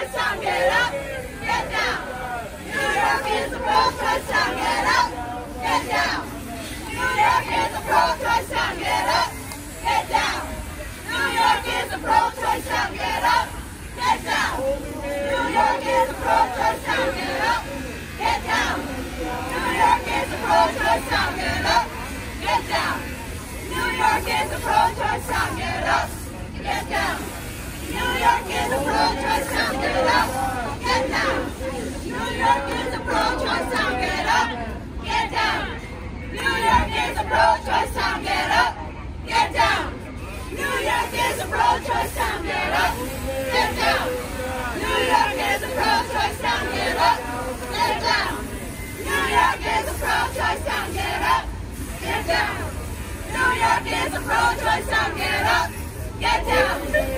pro-choice town, get up, get down. New York is a pro-choice town, get up, get down. New York is a pro-choice town, get up, get down. New York is a pro-choice town, get up, get down. New York is a pro-choice town, get up, get down. New York is a pro-choice town, get up, get down. New York is a pro-choice town, get up, get down. New York is a pro-choice town, get up, get down. New York is a pro-choice town, get up, get down. New York is a pro-choice town, get up, get down. New York is a pro-choice town, get up, get down. New York is a pro-choice town, get up, get down. New York is a pro-choice town, get up, get down. New York is a pro-choice town, get up, get down.